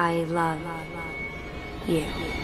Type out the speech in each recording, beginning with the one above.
I love you.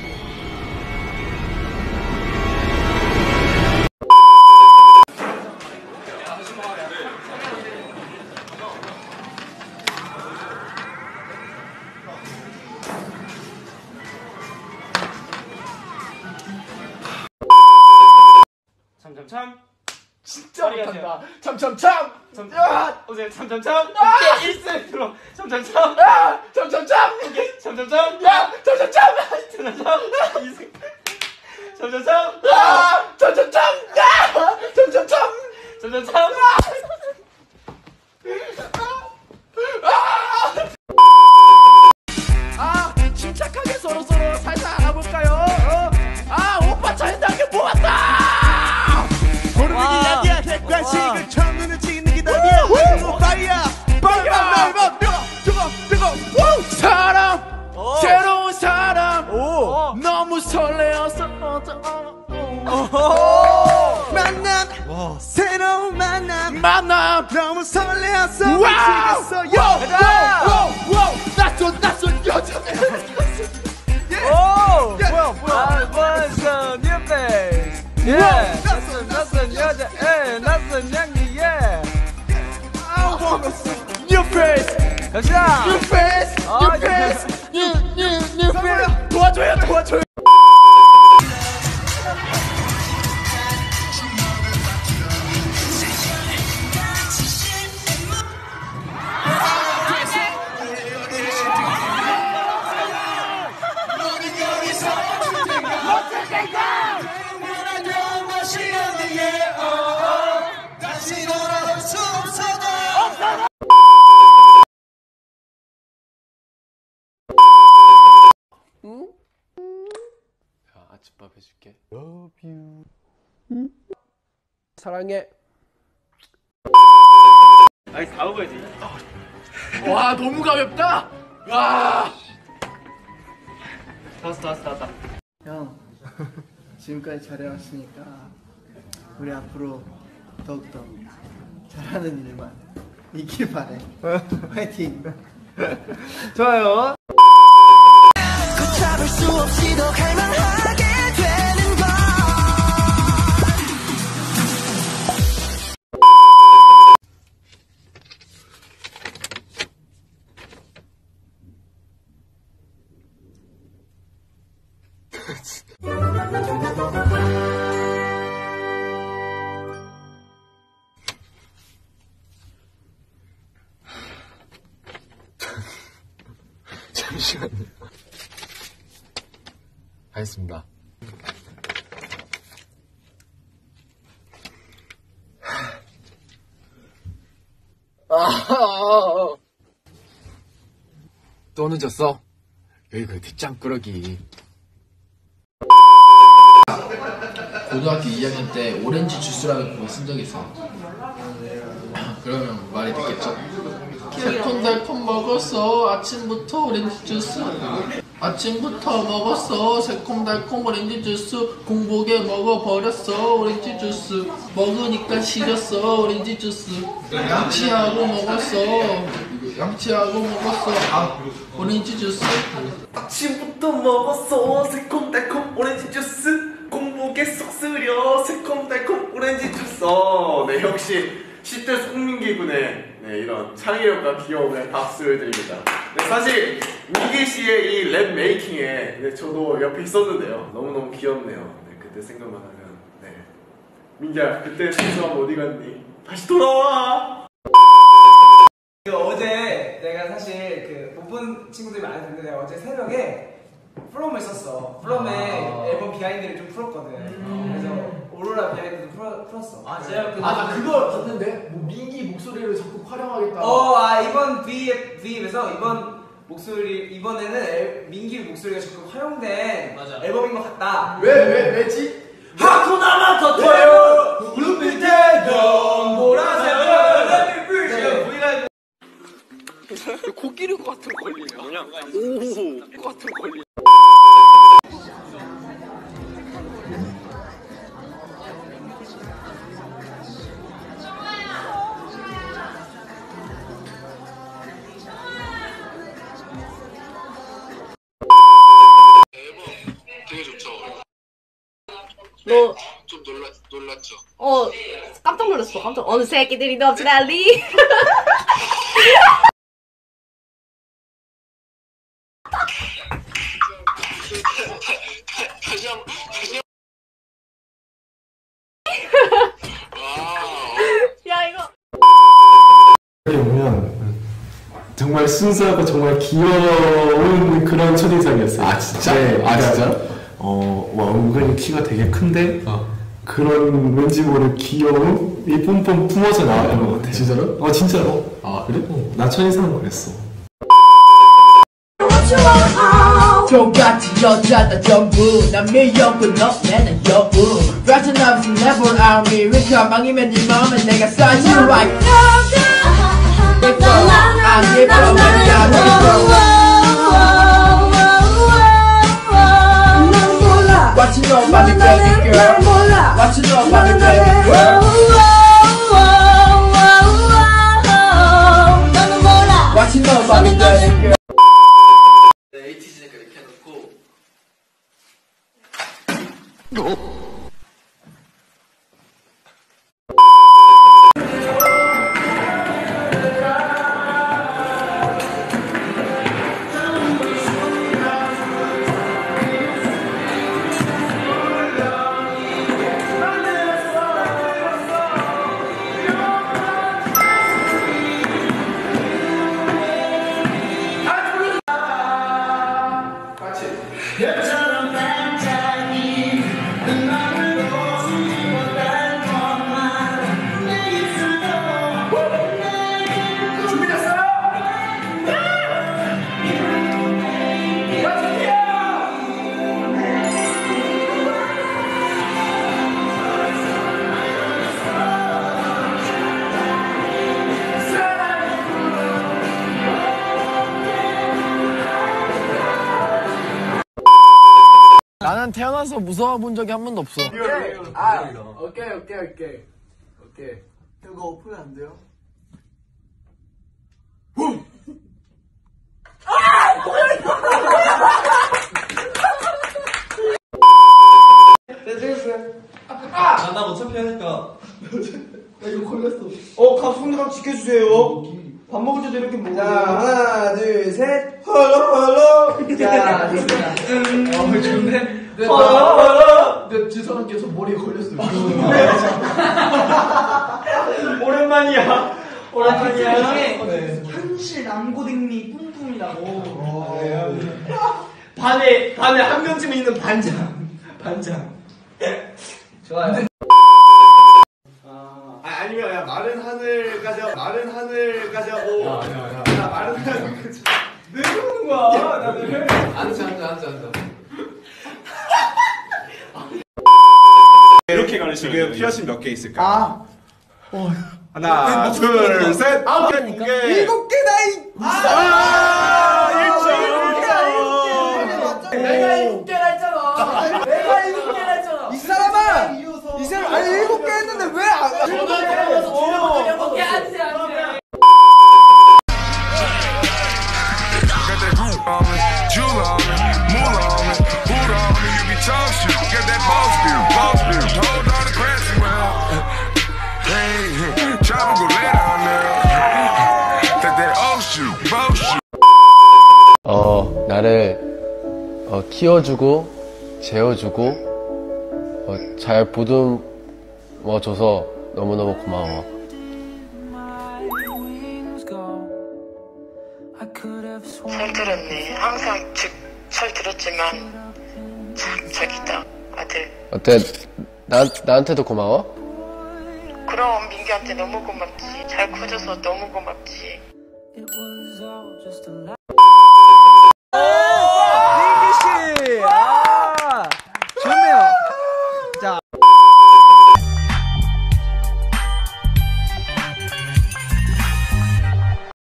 참참참 진짜 못한다. 참참참. 오케이 참참참. 오케이 1세트로 참참참. 참참참. 오케이 참참참. 야 참참참. 참참참. 2세 참참참. 참참참. 참참참. 참참참. 침착하게 서로서로 살살 알아볼까요? 오빠 잘한다는 게 모았다. 모르는 게 아니야. 객관식을 첫눈에 찍는 게 답이야. 파이어 뜨거 사람 새로운 사람 너무 설레어서 만남 새로운 만남 너무 설레었어. 와우 와우 낯선 여자 뭐야 벌써 new face. 예. 낯선 여자. 예. 낯선 향기. 예. New face 갑시다. New face New face New face 도와줘요 아침밥 해줄게. Love you 사랑해. 아이 다 먹어야지. 와 너무 가볍다. 와 다 왔다. 형, 지금까지 잘해왔으니까 우리 앞으로 더욱더 잘하는 일만 있길 바래. 화이팅! 좋아요. 걷잡을 수 없이 더 갈망하게 되는 걸. 잠시만요. 알겠습니다. 또 늦었어? 여기 그 뒷장꾸러기. 고등학교 2학년 때 오렌지 주스라는 거 쓴 적 있어. 그러면 말이 듣겠죠? 새콤달콤 먹었어. 아침부터 오렌지 주스. 아침부터 먹었어. 새콤달콤 오렌지 주스. 공복에 먹어버렸어. 오렌지 주스. 먹으니까 싫었어. 오렌지 주스. 양치하고 먹었어. 오렌지 주스. 아침부터 먹었어 새콤달콤 오렌지 주스. 공복에 쏙 쓰려 새콤달콤 오렌지 주스. 네, 역시 10대 송민기 군의 이런 창의력과 귀여움에 박수를 드립니다. 네, 사실 민기 씨의 이 랩 메이킹에 저도 옆에 있었는데요. 너무너무 귀엽네요. 네, 그때 생각만 하면. 네. 민기야, 그때 순수함 어디 갔니? 다시 돌아와! 어제 내가 사실 못 본 친구들이 많이 있는데 내가 어제 새벽에 플럼을 썼어. 플럼에 앨범 비하인드를 좀 풀었거든. 그래서 오로라 비하인드도 풀었어. 제가 나 그거 봤는데 뭐 민기 목소리를 자꾸 활용하겠다. 이번 V앱에서 이번에는 민기 목소리가 자꾸 활용된 앨범인 것 같다. 왜지? 하쿠나마 터터요 블루빛 태경 보라색은 브이라이브. 코끼리 코 같은 거 걸리냐? 뭐냐? 오, 코 같은 거 걸리냐? 너 좀 놀랐죠. 깜짝 놀랐어. 어느 새끼들이 너 지랄리? 다시 한 번. 야 이거. 보면 정말 순수하고 정말 귀여운 그런 첫인상이었어요. 아 진짜? 네, 아 진짜? 와 은근히 키가 되게 큰데 그런 왠지 모를 귀여움이 뿜뿜 품어져 나왔던 것 같아. 진짜로? 진짜로. 아 그래? 나 첫인상은 그랬어. 똑같이 여자다 전부 난 미역국 너 내는 여부 베트남 never army 왜 가망이면 네 마음에 내가 쏴 you like Give up I give up when I What you know about me baby girl What you know about me baby girl What you know about me baby girl ATG니까 이렇게 해놓고 나는 태어나서 무서워 본 적이 한 번도 없어. 오케이. 이거 오프면 안 돼요? 나 어차피 하니까 나 이거 걸렸어. 손가락 지켜주세요. 밥 먹을 때도 이렇게 먹어요. 자, 하나, 둘, 셋. 헐렁헐렁. 자, 됐습니다. 좋네. 헐렁헐렁. 근데 지선님께서 머리에 걸렸어요. 오랜만이야. 현실 남고댕미 뿜뿜이라고. 반에 한 명쯤 있는 반장. 좋아요. 아니면 야 마른 하늘 가자. 마른 하늘 가자고. 야 마른 하늘 가자. 왜 그러는 거야? 나는 앉아. 이렇게 가르치면 지금 피어싱 몇 개 있을까? 아, 하나, 둘, 셋, 아홉 개니까 7개다, 이! 내가 7개라 했잖아. 이 사람아! 이 사람, 아니, 7개 했는데 왜 안, 오케이, 앉으세요. 나를 키워주고 재워주고 잘 보듬어줘서 너무너무 고마워. 잘 들었네. 항상 잘 들었지만 참 저기다 아들. 어때? 나한테도 고마워? 그럼 민규한테 너무 고맙지. 잘 커줘서 너무 고맙지.